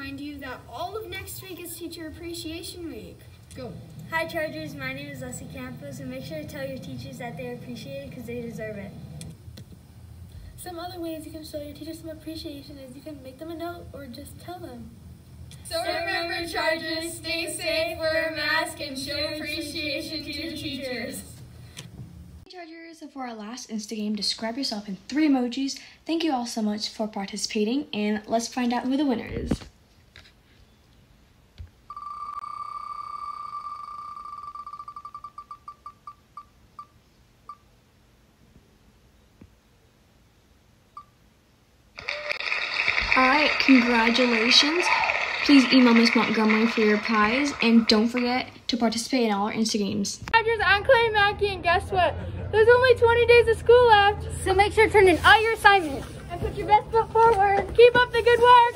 remind you that all of next week is Teacher Appreciation Week. Go. Hi Chargers, my name is Leslie Campos, and make sure to tell your teachers that they're appreciated because they deserve it. Some other ways you can show your teachers some appreciation is you can make them a note or just tell them. So remember, Chargers, stay safe, wear a mask, and show appreciation to your teachers. Chargers, for our last Insta game, describe yourself in 3 emojis. Thank you all so much for participating, and let's find out who the winner is. Alright, congratulations. Please email Miss Montgomery for your prize, and don't forget to participate in all our Insta games. Chargers, I'm Clay Mackey, and guess what? There's only 20 days of school left. So make sure to turn in all your assignments. And put your best foot forward. Keep up the good work.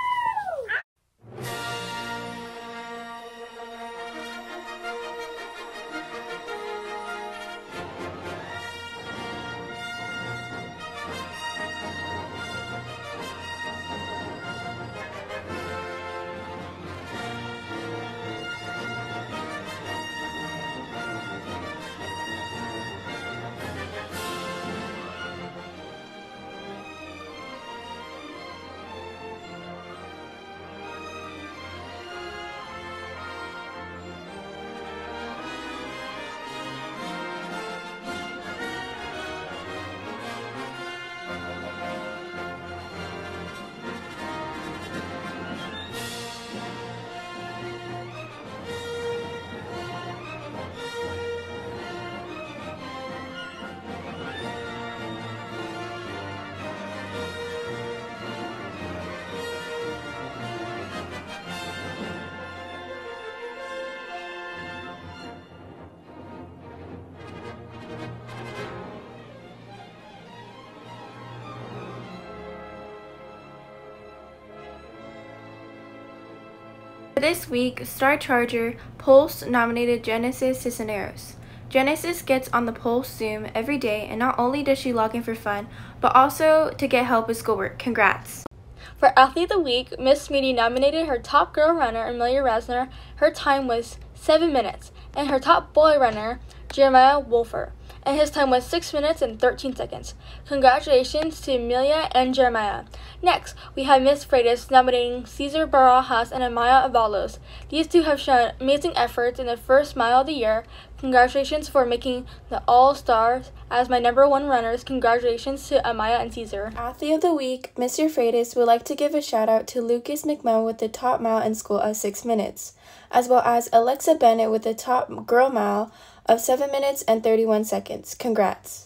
This week, Star Charger Pulse nominated Genesis Cisneros. Genesis gets on the Pulse Zoom every day, and not only does she log in for fun, but also to get help with schoolwork. Congrats! For Athlete of the Week, Miss Smeedy nominated her top girl runner, Amelia Rasner. Her time was 7 minutes, and her top boy runner, Jeremiah Wolfer, and his time was 6 minutes and 13 seconds. Congratulations to Amelia and Jeremiah. Next, we have Miss Freitas nominating Cesar Barajas and Amaya Avalos. These two have shown amazing efforts in the first mile of the year. Congratulations for making the All-Stars as my #1 runners. Congratulations to Amaya and Cesar. Athlete of the Week, Mr. Freitas would like to give a shout out to Lucas McMahon with the top mile in school of 6 minutes, as well as Alexa Bennett with the top girl mile of 7 minutes and 31 seconds. Congrats!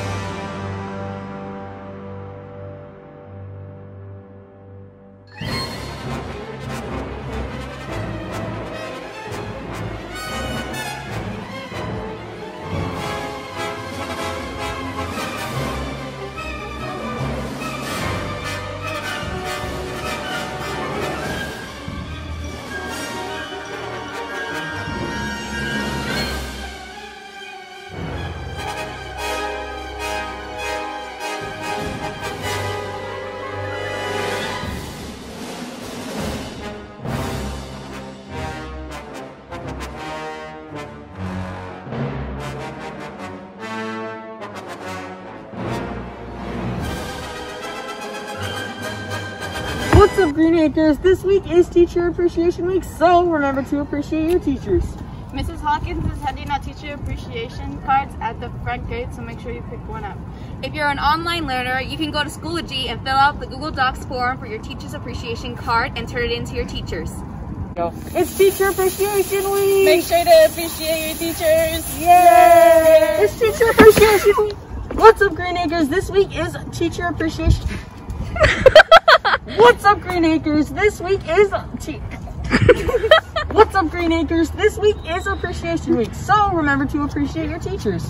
What's up, Green Acres? This week is Teacher Appreciation Week, so remember to appreciate your teachers. Mrs. Hawkins is handing out teacher appreciation cards at the front gate, so make sure you pick one up. If you're an online learner, you can go to Schoology and fill out the Google Docs form for your teacher's appreciation card and turn it into your teachers. It's Teacher Appreciation Week! Make sure to appreciate your teachers! Yay! It's Teacher Appreciation Week! What's up, Green Acres? This week is Teacher Appreciation What's up, Green Acres? This week is What's up, Green Acres? This week is Appreciation Week, so remember to appreciate your teachers.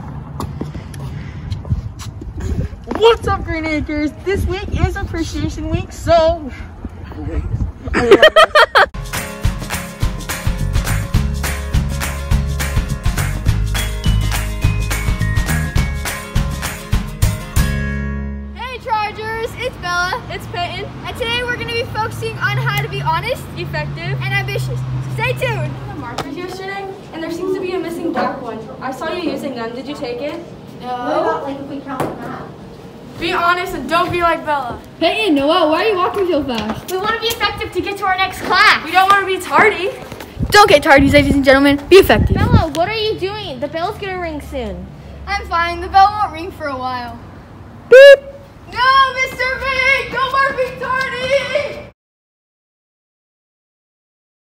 What's up, Green Acres? This week is Appreciation Week, so Hey Chargers, it's Bella. Bella. It's Peyton. And today we're going to be focusing on how to be honest, Effective. and ambitious. Stay tuned. Markers yesterday, and there seems to be a missing black one. I saw you using them. Did you take it? What about like if we count them out? Be honest and don't be like Bella. Peyton, Noelle, why are you walking so fast? We want to be effective to get to our next class. We don't want to be tardy. Don't get tardy, ladies and gentlemen. Be effective. Bella, what are you doing? The bell's going to ring soon. I'm fine. The bell won't ring for a while. Beep. No, Mr. Big! Don't mark me tardy!